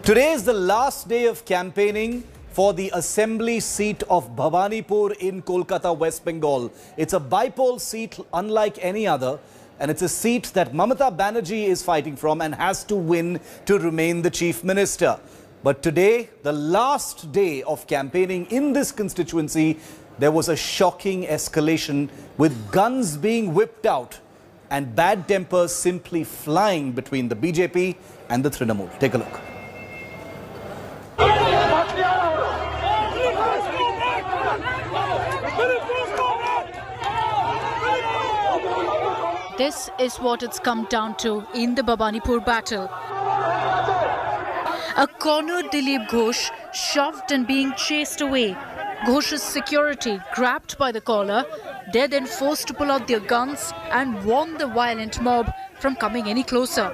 Today is the last day of campaigning for the assembly seat of Bhawanipur in Kolkata, West Bengal. It's a bipole seat unlike any other, and it's a seat that Mamata Banerjee is fighting from and has to win to remain the chief minister. But today, the last day of campaigning in this constituency, there was a shocking escalation with guns being whipped out and bad tempers simply flying between the BJP and the Trinamool. Take a look. This is what it's come down to in the Bhawanipur battle. A cornered Dilip Ghosh shoved and being chased away. Ghosh's security grabbed by the collar. They're then forced to pull out their guns and warn the violent mob from coming any closer.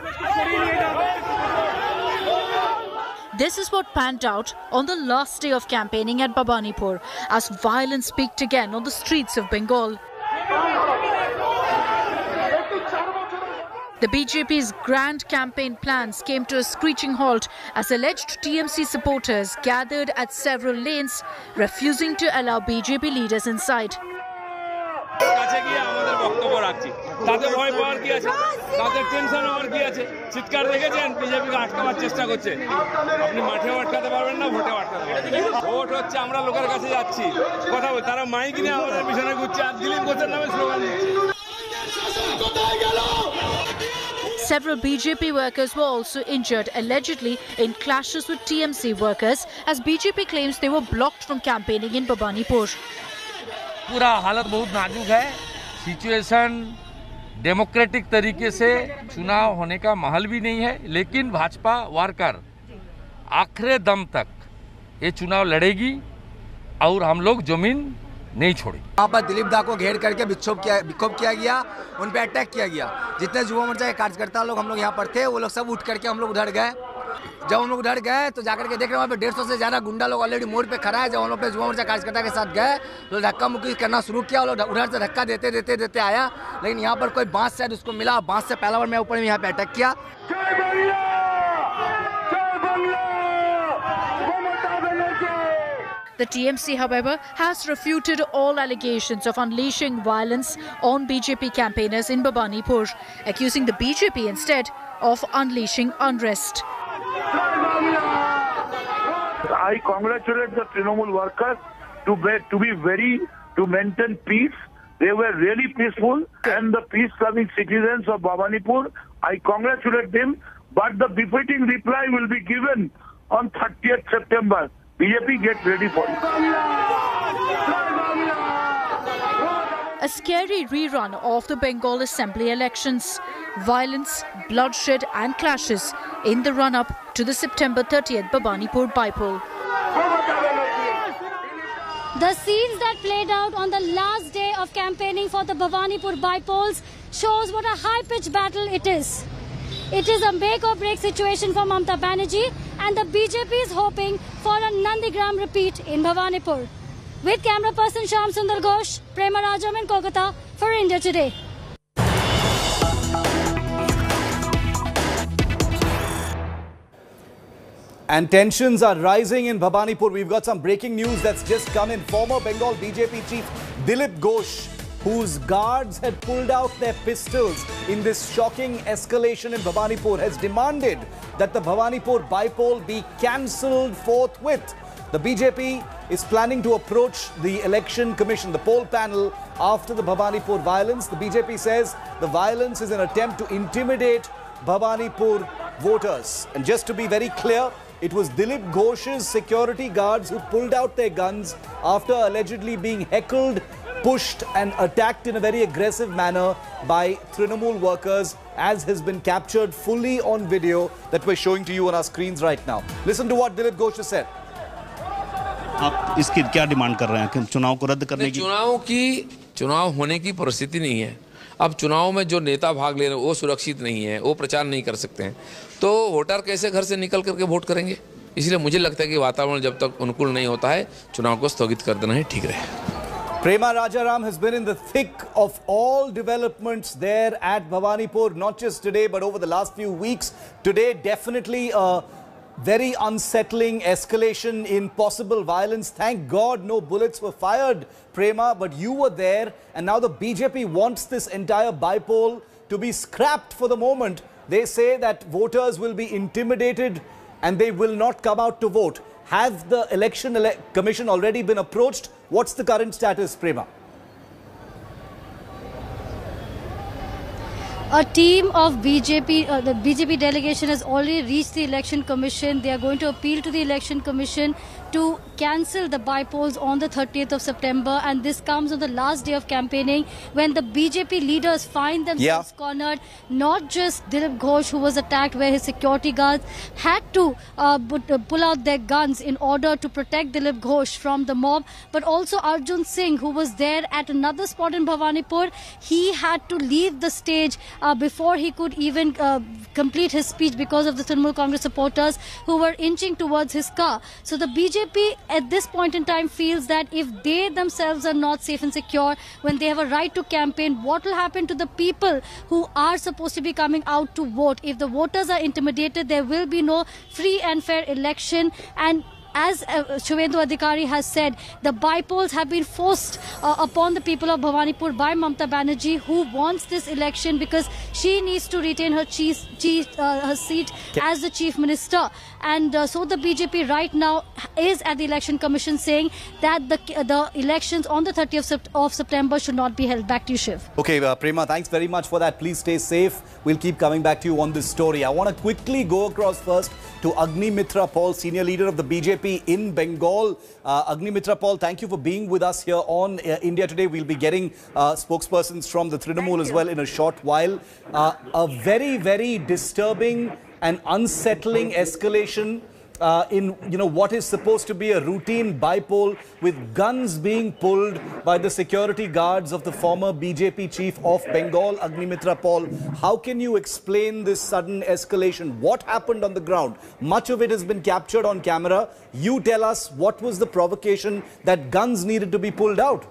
This is what panned out on the last day of campaigning at Bhawanipur as violence peaked again on the streets of Bengal. The BJP's grand campaign plans came to a screeching halt as alleged TMC supporters gathered at several lanes, refusing to allow BJP leaders inside. Several BJP workers were also injured, allegedly in clashes with TMC workers, as BJP claims they were blocked from campaigning in Bhawanipur. पूरा हालत बहुत नाजुक है, situation democratic तरीके से चुनाव होने का माहौल भी नहीं है, लेकिन भाजपा वर्कर आखिरी दम तक ये चुनाव लड़ेगी और हम लोग जमीन नहीं छोड़ी। वहाँ पर दिलीप दा को घेर करके विक्षोभ किया गया, उन पे अटैक किया गया। जितने युवा मोर्चा के कार्यकर्ता लोग हम लोग यहाँ पर थे, वो लोग सब उठ करके हम लोग उधर गए। जब हम लोग उधर गए तो जाकर के देख रहे हैं वहाँ पे 150 से ज़्यादा गुंडा लोग ऑलरेडी मोड़ पे खड़ा है। जब हम लोग पे युवा मोर्चा कार्यकर्ता के साथ गए तो धक्का मुक्की करना शुरू किया। लोग उधर से धक्का देते आया, लेकिन यहाँ पर कोई बांस शायद उसको मिला, बांस से पहला बार मैं ऊपर में यहाँ पे अटैक किया। The TMC, however, has refuted all allegations of unleashing violence on BJP campaigners in Bhawanipur, accusing the BJP instead of unleashing unrest. I congratulate the Trinamool workers to maintain peace. They were really peaceful, and the peace-loving citizens of Bhawanipur, I congratulate them. But the befitting reply will be given on 30th September. BJP, get ready for it. A scary rerun of the Bengal Assembly elections. Violence, bloodshed and clashes in the run-up to the September 30th Bhawanipur bipole. The scenes that played out on the last day of campaigning for the Bhawanipur bipoles shows what a high-pitched battle it is. It is a make-or-break situation for Mamata Banerjee, and the BJP is hoping for a Nandigram repeat in Bhawanipur. With camera person Shyam Sundar Ghosh, Prema Rajam in Kolkata for India Today. And tensions are rising in Bhawanipur. We've got some breaking news that's just come in. Former Bengal BJP chief Dilip Ghosh, whose guards had pulled out their pistols in this shocking escalation in Bhawanipur, has demanded that the Bhawanipur bipole be cancelled forthwith. The BJP is planning to approach the Election Commission, the poll panel, after the Bhawanipur violence. The BJP says the violence is an attempt to intimidate Bhawanipur voters. And just to be very clear, it was Dilip Ghosh's security guards who pulled out their guns after allegedly being heckled, pushed and attacked in a very aggressive manner by Trinamool workers, as has been captured fully on video that we're showing to you on our screens right now. Listen to what Dilip Ghosh has said. आप इसकी क्या demand कर रहे हैं कि चुनाव को रद्द करने की? चुनाव होने की परिस्थिति नहीं है। अब चुनाव में जो नेता भाग ले रहे हैं वो सुरक्षित नहीं है, वो प्रचार नहीं कर सकते हैं, तो वोटर कैसे घर से निकल करके वोट करेंगे? इसलिए मुझे लगता है कि वातावरण जब तक अनुकूल नहीं होता है, चुनाव को स्थगित कर देना ही ठीक रहेगा। Prema Rajaram has been in the thick of all developments there at Bhawanipur, not just today, but over the last few weeks. Today, definitely a Very unsettling escalation in possible violence. Thank God no bullets were fired, Prema, but you were there, and now the BJP wants this entire bypoll to be scrapped for the moment. They say that voters will be intimidated and they will not come out to vote. Has the Election Commission already been approached? What's the current status, Prema? A team of BJP, the BJP delegation has already reached the Election Commission. They are going to appeal to the Election Commission to cancel the bypolls on the 30th of September, and this comes on the last day of campaigning when the BJP leaders find themselves cornered. Not just Dilip Ghosh, who was attacked, where his security guards had to pull out their guns in order to protect Dilip Ghosh from the mob, but also Arjun Singh, who was there at another spot in Bhawanipur. He had to leave the stage before he could even complete his speech because of the Trinamool Congress supporters who were inching towards his car. So the BJP at this point in time feels that if they themselves are not safe and secure, when they have a right to campaign, what will happen to the people who are supposed to be coming out to vote? If the voters are intimidated, there will be no free and fair election. And as Shubhendu Adhikari has said, the bypolls have been forced upon the people of Bhawanipur by Mamata Banerjee, who wants this election because she needs to retain her her seat as the chief minister. And so the BJP right now is at the Election Commission saying that the elections on the 30th of September should not be held. Back to you, Shiv. Okay, Prema, thanks very much for that. Please stay safe. We'll keep coming back to you on this story. I want to quickly go across first to Agnimitra Paul, senior leader of the BJP in Bengal. Agnimitra Paul, thank you for being with us here on India Today. We'll be getting spokespersons from the Trinamool as well in a short while. A very, very disturbing and unsettling escalation in what is supposed to be a routine bypoll, with guns being pulled by the security guards of the former BJP chief of Bengal, Agnimitra Paul. How can you explain this sudden escalation? What happened on the ground? Much of it has been captured on camera. You tell us, what was the provocation that guns needed to be pulled out?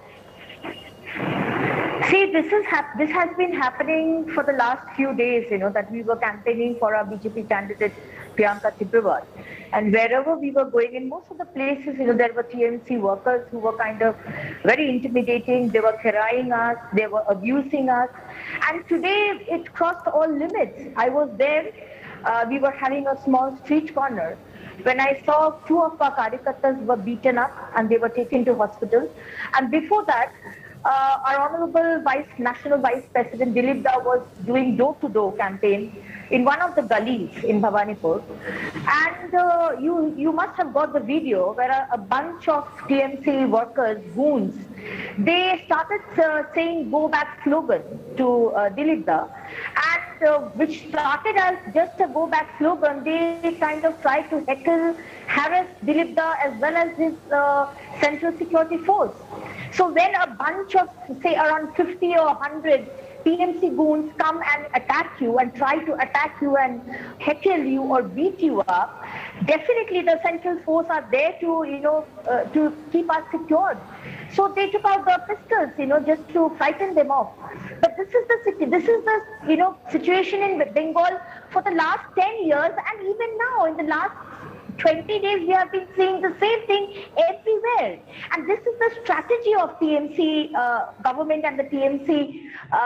See, this has been happening for the last few days, that we were campaigning for our BJP candidate, Priyanka Tibrewal. And wherever we were going, in most of the places, there were TMC workers who were kind of very intimidating. They were carrying us, they were abusing us. And today, it crossed all limits. I was there, we were having a small street corner, when I saw two of our karyakartas were beaten up and they were taken to hospital. And before that, our Honorable National Vice President Dilip Da was doing door-to-door campaign in one of the gullies in Bhawanipur. And you must have got the video where a bunch of TMC workers, goons, they started saying "Go Back" slogan to Dilip Da. And which started as just a "Go Back" slogan, they kind of tried to heckle, harass Dilip Da as well as his Central Security Force. So when a bunch of, say, around 50 or 100 TMC goons come and attack you and try to attack you and heckle you or beat you up, definitely the Central Force are there to, to keep us secured. So they took out the pistols, just to frighten them off. But this is the situation in Bengal for the last 10 years, and even now in the last 20 days we have been seeing the same thing everywhere. And this is the strategy of TMC government and the TMC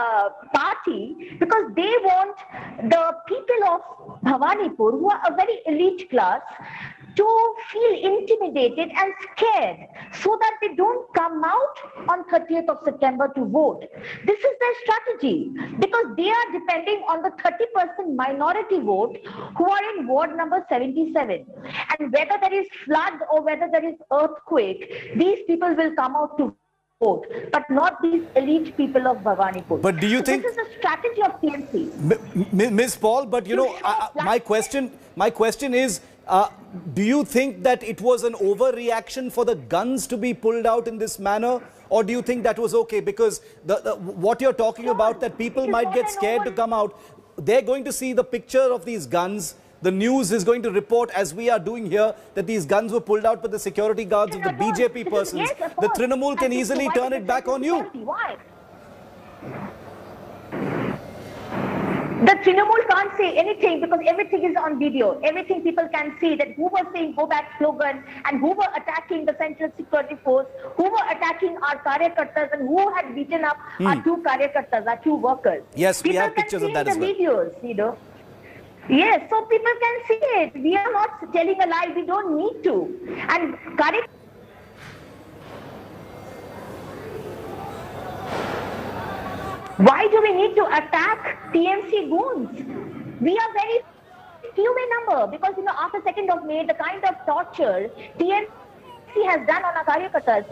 party, because they want the people of Bhawanipur, who are a very elite class, to feel intimidated and scared so that they don't come out on 30th of September to vote. This is their strategy, because they are depending on the 30% minority vote who are in ward number 77. And whether there is flood or whether there is earthquake, these people will come out to vote, but not these elite people of Bhawanipur. But do you think this is the strategy of TMC? Ms. Paul, but my question is, do you think that it was an overreaction for the guns to be pulled out in this manner? Or do you think that was okay? Because what you're talking about, that people might get scared to come out, they're going to see the picture of these guns. The news is going to report, as we are doing here, that these guns were pulled out by the security guards of the BJP persons. The Trinamool can easily turn it back on you. Why? The Trinamool can't say anything because everything is on video. Everything people can see, that who was saying go back slogan and who were attacking the Central Security Force, who were attacking our karyakartas and who had beaten up our 2 karyakartas, our 2 workers. Yes, people we have pictures of that as well. Videos, you know. Yes, so people can see it. We are not telling a lie. We don't need to. And why do we need to attack TMC goons? We are very few in number because, you know, after 2nd of May, the kind of torture TMC has done on our karyakartas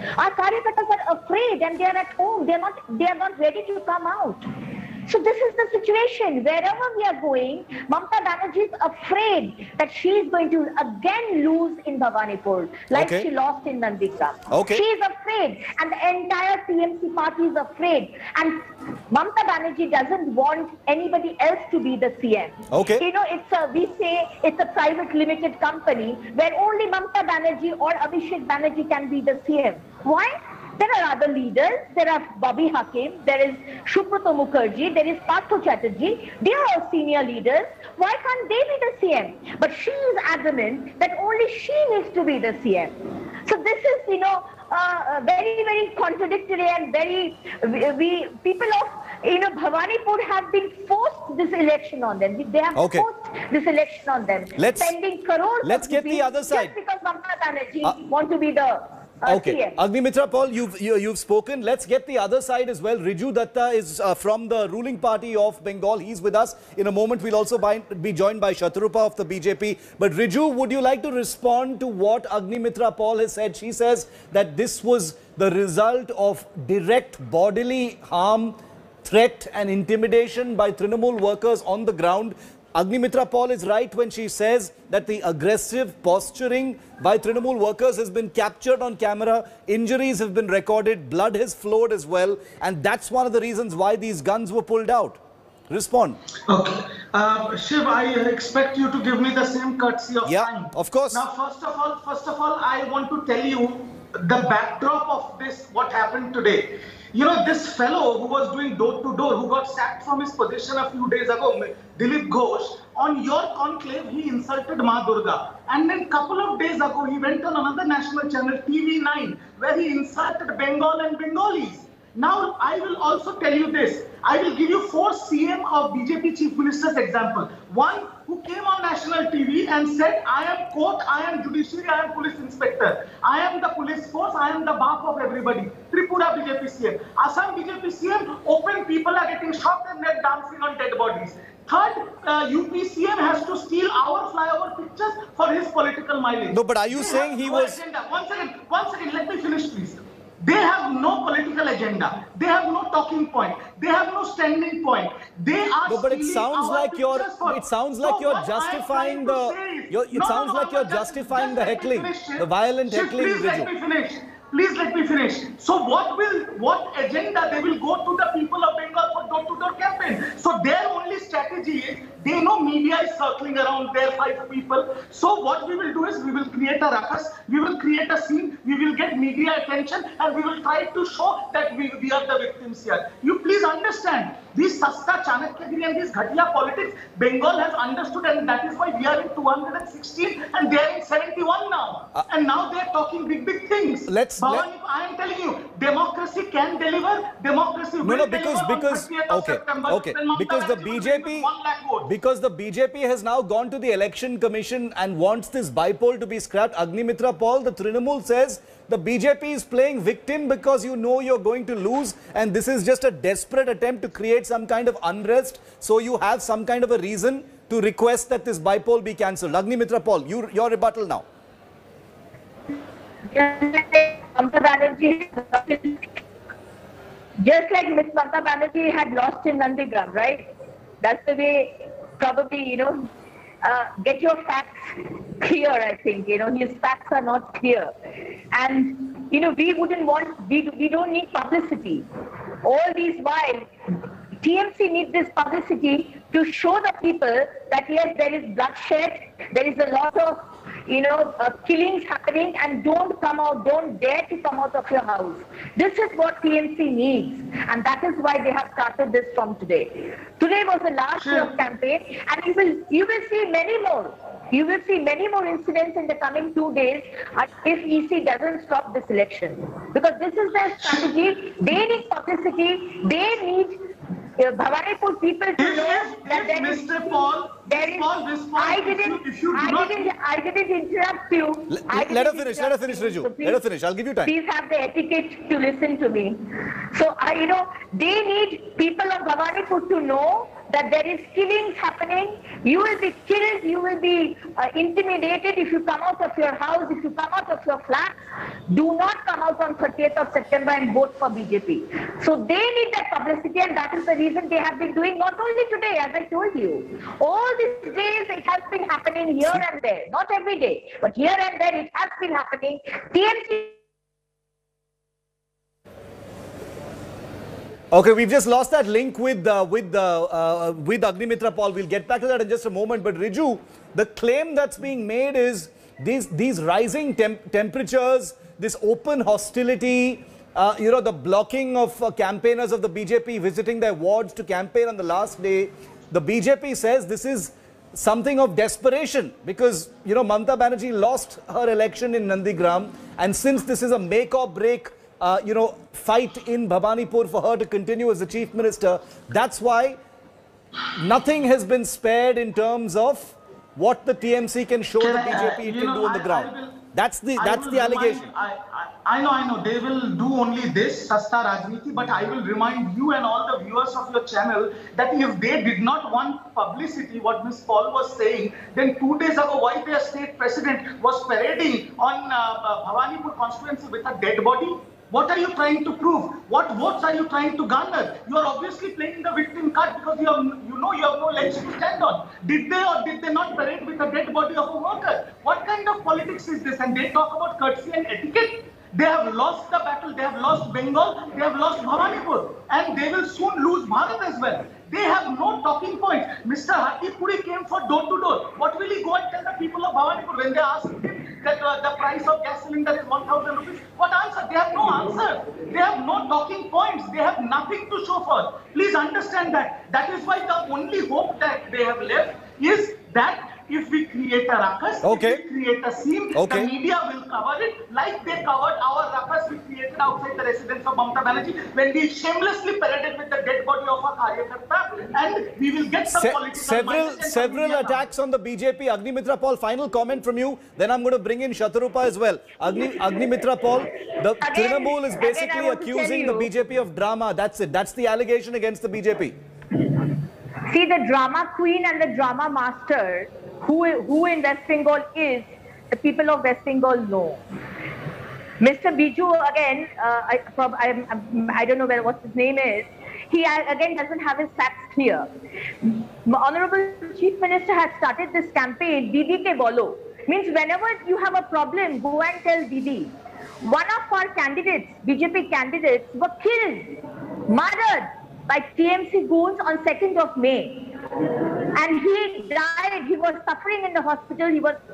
are afraid and they are at home. They are not ready to come out. So this is the situation. Wherever we are going, Mamata Banerjee is afraid that she is going to again lose in Bhawanipur, like she lost in Nandigram. She is afraid, and the entire TMC party is afraid. And Mamata Banerjee doesn't want anybody else to be the CM. You know, we say it's a private limited company where only Mamata Banerjee or Abhishek Banerjee can be the CM. Why? There are other leaders. There are Bobby Hakim. There is Subrata Mukherjee. There is Partho Chatterjee. They are all senior leaders. Why can't they be the CM? But she is adamant that only she needs to be the CM. So this is, you know, very, very contradictory and very, people of, you know, Bhawanipur have been forced this election on them. They have forced this election on them. Spending crores. Let's get the other side. Just because Mamata Banerjee want to be the Agnimitra Paul, you've spoken. Let's get the other side as well. Riju Datta is from the ruling party of Bengal. He's with us. In a moment, we'll also be joined by Shatrupa of the BJP. But Riju, would you like to respond to what Agnimitra Paul has said? She says that this was the result of direct bodily harm, threat and intimidation by Trinamool workers on the ground. Agnimitra Paul is right when she says that the aggressive posturing by Trinamool workers has been captured on camera, injuries have been recorded, blood has flowed as well, and that's one of the reasons why these guns were pulled out. Respond. Okay. Shiv, I expect you to give me the same courtesy of time. Of course. Now, first of all, I want to tell you the backdrop of this, what happened today. You know, this fellow who was doing door-to-door, who got sacked from his position a few days ago, Dilip Ghosh, on your conclave, he insulted Ma Durga. And then a couple of days ago, he went on another national channel, TV9, where he insulted Bengal and Bengalis. Now, I will also tell you this. I will give you 4 CM of BJP Chief Minister's example. One who came on national TV and said, I am court, I am judiciary, I am police inspector. I am the police force, I am the back of everybody. Tripura BJP CM. Assam BJP CM, open people are getting shot and they're dancing on dead bodies. Third, UP CM has to steal our flyover pictures for his political mileage. No, but are you saying he was... One second, let me finish please. They have no political agenda. They have no talking point. They have no standing point. They are. No, but it sounds like you're. It sounds like you're justifying the. It sounds like you're justifying the heckling, the violent heckling. Please let me finish. Please let me finish. So what agenda they will go to the people of Bengal for door-to-door campaign? So their only strategy is, they know media is circling around their 5 people. So what we will do is, we will create a ruckus, we will create a scene, we will get media attention, and we will try to show that we are the victims here. You please understand, these Sasta Chanakyagiri and these Ghatia politics, Bengal has understood, and that is why we are in 216 and they are in 71 now. And now they are talking big things. I am telling you, democracy can deliver. Democracy will deliver. Because the BJP has now gone to the Election Commission and wants this bipole to be scrapped. Agnimitra Paul, the Trinamool says the BJP is playing victim because you know you're going to lose, and this is just a desperate attempt to create some kind of unrest. So you have some kind of a reason to request that this bipole be cancelled. Agnimitra Paul, your rebuttal now. Just like Ms. Mamata Banerjee had lost in Nandigram, right? That's the way, probably, you know, get your facts clear, I think. You know, his facts are not clear. And, you know, we don't need publicity. All these while, TMC needs this publicity to show the people that yes, there is bloodshed, there is a lot of, killings happening, and don't come out, don't dare to come out of your house. This is what TMC needs, and that is why they have started this from today. Today was the last day of campaign, and you will see many more. You will see many more incidents in the coming 2 days if EC doesn't stop this election. Because this is their strategy. They need publicity. They need Bhawanipur people to know that there is... Mr. Paul, I didn't interrupt you. Let her finish, Riju. Let her finish. I'll give you time. Please have the etiquette to listen to me. So, they need people of Bhawanipur to know that there is killings happening. You will be killed, you will be intimidated if you come out of your house, if you come out of your flat. Do not come out on 30th of September and vote for BJP. So they need that publicity, and that is the reason they have been doing, not only today, as I told you. All these days it has been happening here and there. Not every day, but here and there it has been happening. TMC... Okay, we've just lost that link with Agnimitra Paul. We'll get back to that in just a moment. But Riju, the claim that's being made is these rising temperatures, this open hostility, the blocking of campaigners of the BJP visiting their wards to campaign on the last day. The BJP says this is something of desperation because, Mamata Banerjee lost her election in Nandigram, and since this is a make or break fight in Bhawanipur for her to continue as the chief minister, that's why nothing has been spared in terms of what the TMC can show the BJP it can do on the ground. That's the allegation. I know. They will do only this, Sasta Rajniti, but I will remind you and all the viewers of your channel that if they did not want publicity, what Ms. Paul was saying, then 2 days ago, why their state president was parading on Bhawanipur constituency with a dead body? What are you trying to prove? What votes are you trying to garner? You are obviously playing the victim card because you have no legs to stand on. Did they or did they not parade with the dead body of a worker? What kind of politics is this? And they talk about courtesy and etiquette. They have lost the battle. They have lost Bengal. They have lost Bhawanipur. And they will soon lose Bharat as well. They have no talking points. Mr. Hardeep Puri came for door-to-door. What will he go and tell the people of Bhawanipur when they ask him that the price of gas cylinder is 1,000 rupees? What answer? They have no answer. They have no talking points. They have nothing to show for. Please understand that. That is why the only hope that they have left is that if we create a ruckus, if we create a scene, the media will cover it like they covered our ruckus we created outside the residence of Mamata Banerjee when we shamelessly paraded with the dead body of a Karyakarta, and we will get some political several attacks on the BJP. Agnimitra Paul, final comment from you. Then I'm going to bring in Shatarupa as well. Agnimitra Paul, the Trinamool is basically accusing the BJP of drama. That's it. That's the allegation against the BJP. See, the drama queen and the drama master who in West Bengal is, the people of West Bengal know. Mr. Biju, again, I don't know what his name is, he again doesn't have his facts clear. Honorable Chief Minister has started this campaign, Didi ke bolo. Means whenever you have a problem, go and tell Didi. One of our candidates, BJP candidates, were killed, murdered by TMC goons on 2nd of May. And he died. He was suffering in the hospital.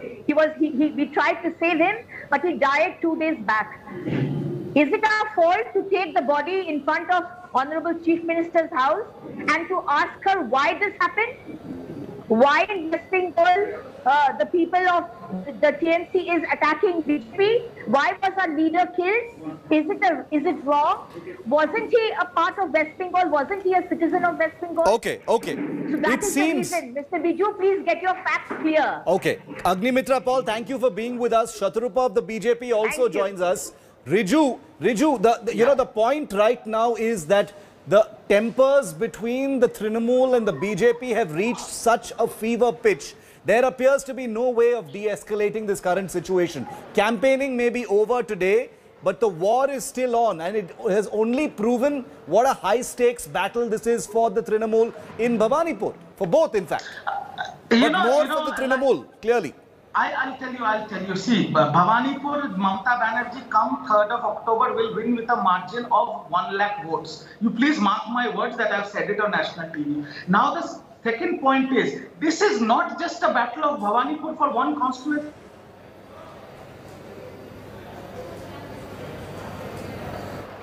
We tried to save him, but he died 2 days back. Is it our fault to take the body in front of Honorable Chief Minister's house and to ask her why this happened? Why in West Bengal the people of the TMC is attacking BJP? Why was our leader killed? Is it wrong? Wasn't he a part of West Bengal? Wasn't he a citizen of West Bengal? Okay. So that is the reason. Mr. Biju, please get your facts clear. Okay. Agnimitra Paul, thank you for being with us. Shatarupa of the BJP also joins us. Riju, the point right now is that the tempers between the Trinamool and the BJP have reached such a fever pitch. There appears to be no way of de-escalating this current situation. Campaigning may be over today, but the war is still on, and it has only proven what a high-stakes battle this is for the Trinamool in Bhawanipur. For both, in fact. But more for the Trinamool, clearly. I'll tell you. See, Bhawanipur, Mamata Banerjee, come 3rd of October, will win with a margin of 1 lakh votes. You please mark my words that I've said it on national TV. Now, the second point is, this is not just a battle of Bhawanipur for one constituency.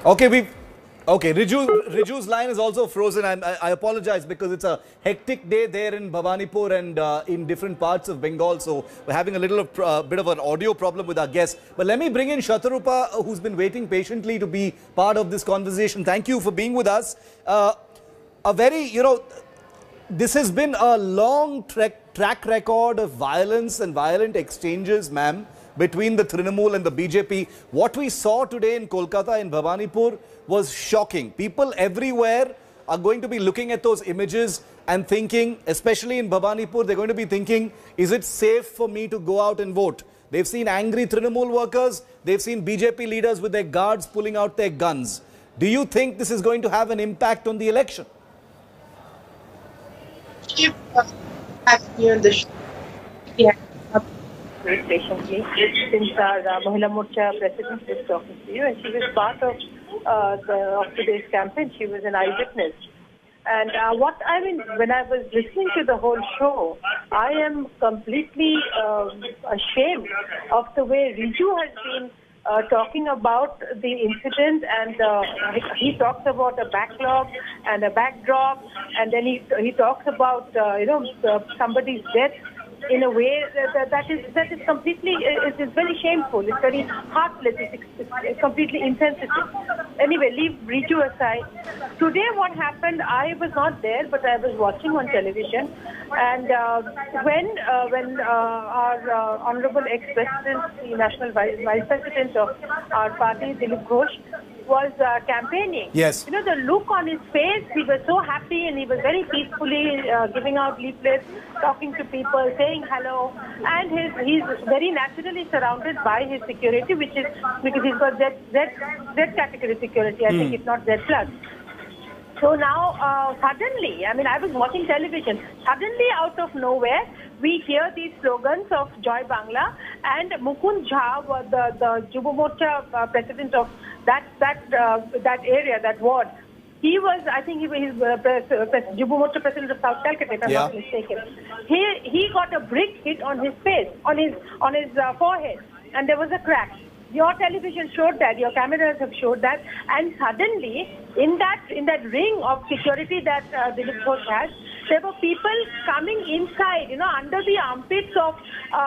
Okay, Riju's line is also frozen. I apologize because it's a hectic day there in Bhawanipur and in different parts of Bengal. So we're having a little bit of an audio problem with our guests. But let me bring in Shatrupa, who's been waiting patiently to be part of this conversation. Thank you for being with us. This has been a long track record of violence and violent exchanges, ma'am, between the Trinamool and the BJP. What we saw today in Kolkata, in Bhawanipur, was shocking. People everywhere are going to be looking at those images and thinking, especially in Bhawanipur, they're going to be thinking, is it safe for me to go out and vote? They've seen angry Trinamool workers. They've seen BJP leaders with their guards pulling out their guns. Do you think this is going to have an impact on the election? Patiently, since our Mahila Morcha president was talking to you, and she was part of today's campaign. She was an eyewitness. And when I was listening to the whole show, I am completely ashamed of the way Riju has been talking about the incident, and he talks about a backlog and a backdrop, and then he talks about somebody's death in a way that is completely, it is very shameful. It's very heartless. It's completely insensitive. Anyway, leave Riju aside. Today, what happened? I was not there, but I was watching on television, and when our honourable ex-president, the national vice president of our party, Dilip Ghosh, was campaigning. Yes. The look on his face, he was so happy, and he was very peacefully giving out leaflets, talking to people, saying hello, and he's very naturally surrounded by his security, which is because he's got Z category security, I think it's not Z+. So now, suddenly, I was watching television, suddenly out of nowhere, we hear these slogans of Joy Bangla, and Mukund Jha, the Yuva Morcha president of that area, that ward. He was, I think, he's Yuva Morcha president of South Calcutta, if I'm not mistaken. He got a brick hit on his face, on his forehead, and there was a crack. Your television showed that, your cameras have showed that, and suddenly, in that ring of security that Dilip Ghosh has, there were people coming inside, under the armpits of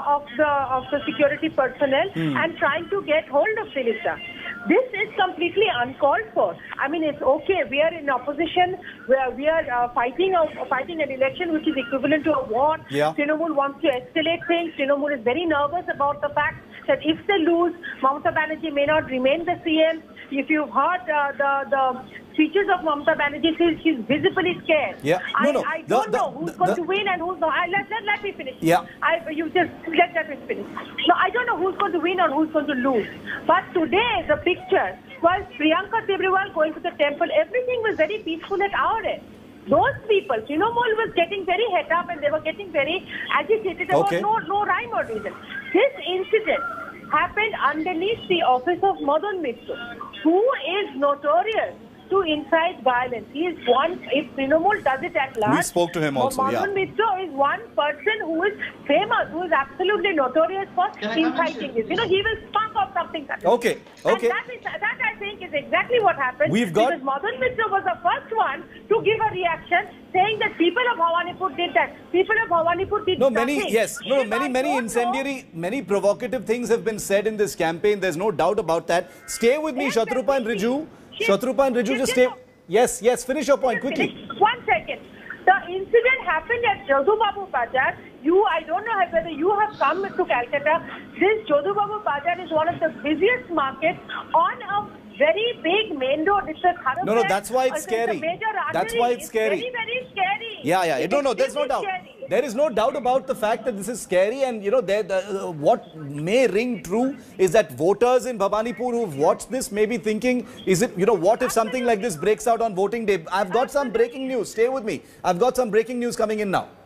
the security personnel and trying to get hold of Dilip. This is completely uncalled for. It's okay. We are in opposition. We are fighting an election which is equivalent to a war. Yeah. Trinamool wants to escalate things. Trinamool is very nervous about the fact that if they lose, Mamata Banerjee may not remain the CM. If you've heard the speeches of Mamata Banerjee, she's visibly scared. Yeah. I don't know who's going to win and who's not. Let me finish. Yeah. You just let me finish. No, I don't know who's going to win or who's going to lose. But today, the picture was Priyanka Tibrewal going to the temple. Everything was very peaceful at our end. Those people, Trinamool was getting very het up, and they were getting very agitated about no rhyme or reason. This incident happened underneath the office of Madan Mitra, who is notorious to incite violence. He is one, if Trinamool does it at large. We spoke to him also, Madan Mitra is one person who is famous, who is absolutely notorious for inciting this. He will spark off something. Okay. And that I think is exactly what happened. Because Madan Mitra was the first one to give a reaction saying that people of Bhawanipur did that. People of Bhawanipur did nothing. Many incendiary, many provocative things have been said in this campaign. There's no doubt about that. Stay with me, Shatrupa and Riju. Shatrupa and Riju, just stay. Yes, finish your point quickly. 1 second. The incident happened at Jodhu Babu Bazar. I don't know whether you have come to Calcutta. This Jodhu Babu Bazar is one of the busiest markets on a very big main road. It's a No, that's why it's scary. That's why it's scary. Very, very scary. Yeah. No, there's no doubt. There is no doubt about the fact that this is scary, and what may ring true is that voters in Bhawanipur who've watched this may be thinking, what if something like this breaks out on voting day? I've got some breaking news. Stay with me. I've got some breaking news coming in now.